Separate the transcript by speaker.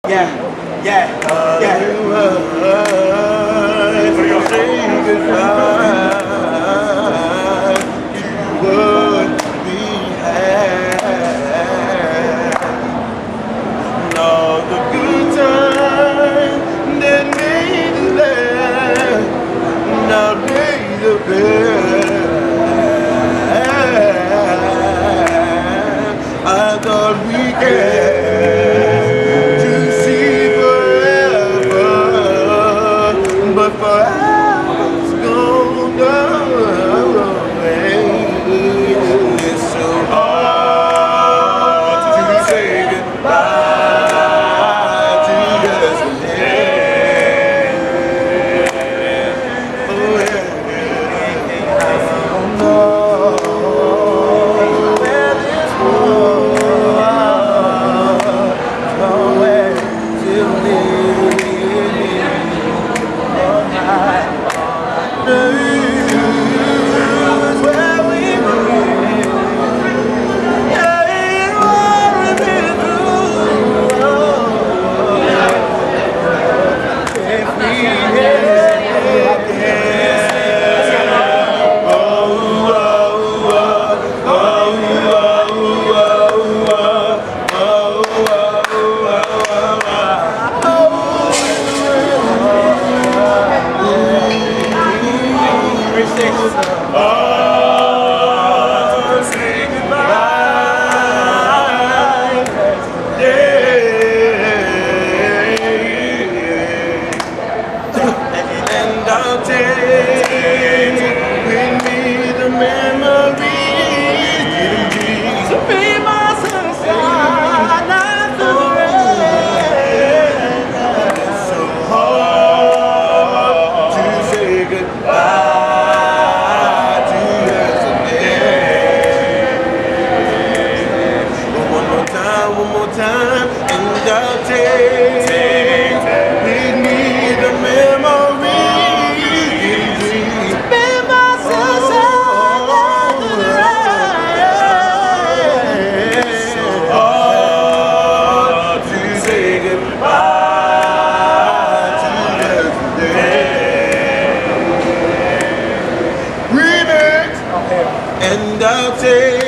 Speaker 1: Yeah, yeah, yeah.
Speaker 2: Say goodbye to what we had. And all the good times that made us laugh. Now made the best. I thought we could to see forever, but forever's gone away. It's so hard to say goodbye to yesterday. Oh yeah. Oh no. Oh, say goodbye, yeah. And I'll take with me the memories to be my sunshine after the rain. It's so hard to say goodbye. One more time, and I'll take with me the memories. Be my sunshine after the rain. So hard to say goodbye to yesterday. Remix, and I'll take